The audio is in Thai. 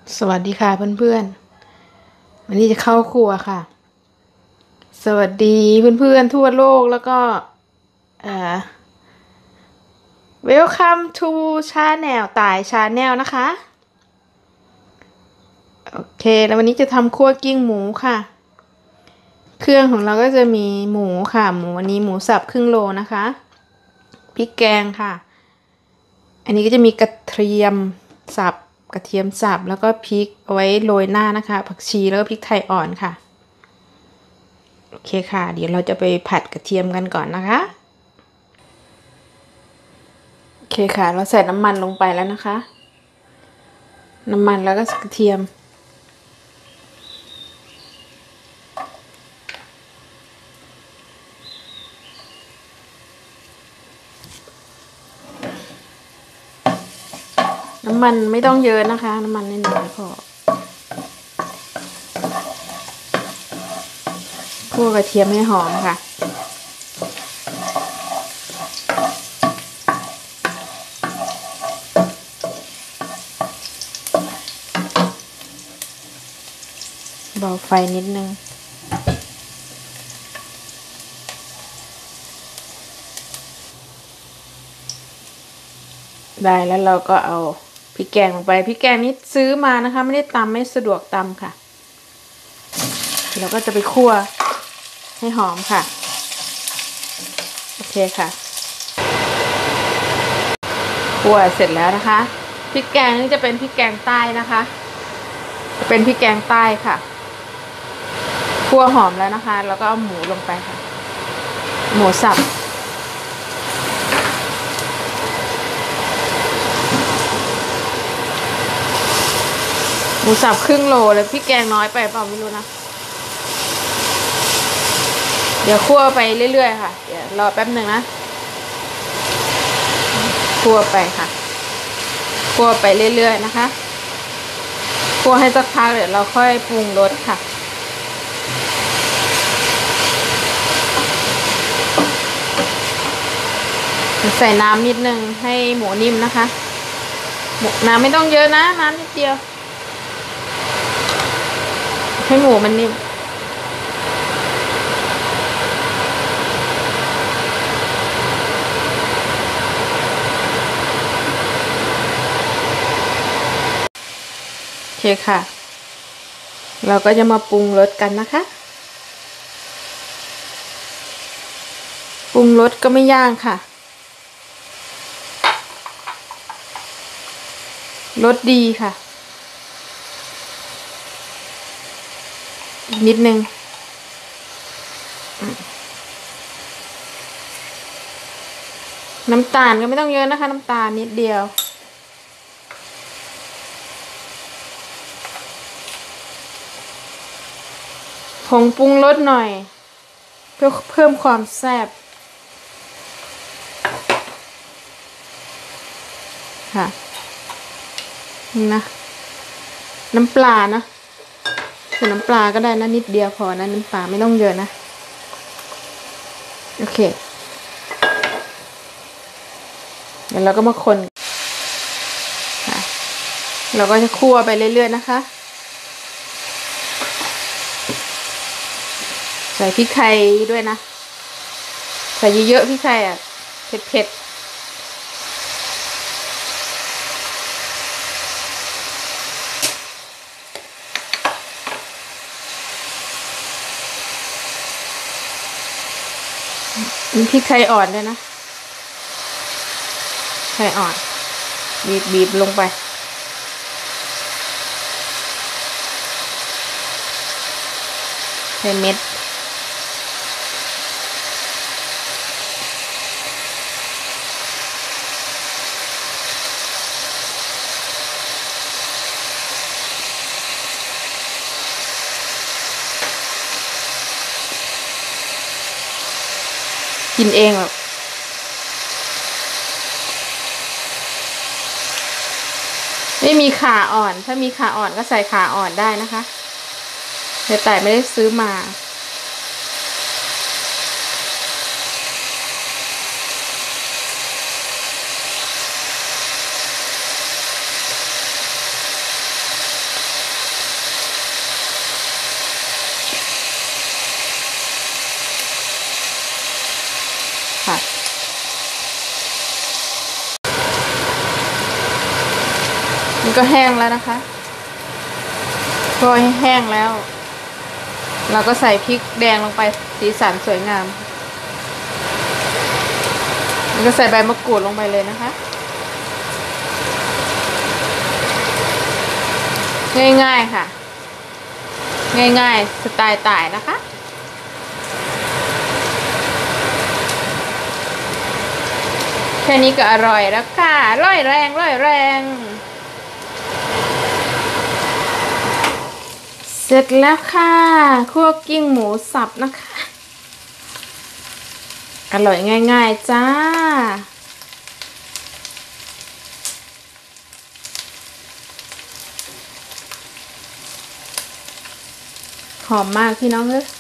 สวัสดีค่ะเพื่อนๆวันนี้จะเข้าครัวค่ะสวัสดีเพื่อนๆทั่วโลกแล้วก็เอ่อ Welcome to Channel ต่าย Channel นะคะโอเคแล้ววันนี้จะทำคั่วกลิ้งหมูค่ะเครื่องของเราก็จะมีหมูค่ะหมูวันนี้หมูสับครึ่งโลนะคะพริกแกงค่ะอันนี้ก็จะมีกระเทียมสับกระเทียมสับแล้วก็พริกเอาไว้โรยหน้านะคะผักชีแล้วก็พริกไทยอ่อนค่ะโอเคค่ะเดี๋ยวเราจะไปผัดกระเทียมกันก่อนนะคะโอเคค่ะเราใส่น้ำมันลงไปแล้วนะคะน้ำมันแล้วก็กระเทียมน้ำมันไม่ต้องเยอะนะคะน้ำมันน้อยๆพอคั่วกระเทียมให้หอมค่ะเบาไฟนิดนึงได้แล้วเราก็เอาพริกแกงลงไปพริกแกงนี้ซื้อมานะคะไม่ได้ตำไม่สะดวกตำค่ะเราก็จะไปคั่วให้หอมค่ะโอเคค่ะคั่วเสร็จแล้วนะคะพริกแกงนี่จะเป็นพริกแกงใต้นะคะเป็นพริกแกงใต้ค่ะคั่วหอมแล้วนะคะแล้วก็เอาหมูลงไปค่ะหมูสับหมูสับครึ่งโลเลยพริกแกงน้อยไปเปล่าไม่รู้นะเดี๋ยวคั่วไปเรื่อยๆค่ะเดี๋ยวรอแป๊บหนึ่งนะคั่วไปค่ะคั่วไปเรื่อยๆนะคะคั่วให้สักพักเดี๋ยวเราค่อยปรุงรสค่ะใส่น้ำนิดนึงให้หมูนิ่มนะคะน้ำไม่ต้องเยอะนะน้ำนิดเดียวให้หมูมันนิ่มโอเคค่ะเราก็จะมาปรุงรสกันนะคะปรุงรสก็ไม่ยากค่ะรสดีค่ะอีกนิดนึงน้ำตาลก็ไม่ต้องเยอะนะคะน้ำตาลนิดเดียวผงปรุงรสหน่อยเพื่อเพิ่มความแซ่บค่ะนี่นะน้ำปลานะใส่น้ำปลาก็ได้นะนิดเดียวพอนะน้ำปลาไม่ต้องเยอะนะโอเคเดี๋ยวเราก็มาคนค่ะเราก็จะคั่วไปเรื่อยๆนะคะใส่พริกไทยด้วยนะใส่เยอะๆพริกไทยอ่ะเผ็ดๆมีพริกไทยอ่อนด้วยนะไทยอ่อนบีบลงไปใส่เม็ดกินเองแบบไม่มีข่าอ่อนถ้ามีข่าอ่อนก็ใส่ข่าอ่อนได้นะคะแต่ไม่ได้ซื้อมาก็แห้งแล้วนะคะพอแห้งแล้ว เราก็ใส่พริกแดงลงไปสีสันสวยงามแล้วก็ใส่ใบมะกรูดลงไปเลยนะคะ ง่ายๆค่ะ ง่ายๆสไตล์ต่ายนะคะแค่นี้ก็อร่อยแล้วค่ะร่อยแรงเสร็จแล้วค่ะคั่วกิ้งหมูสับนะคะอร่อยง่ายๆจ้าหอมมากพี่น้องเอ้ย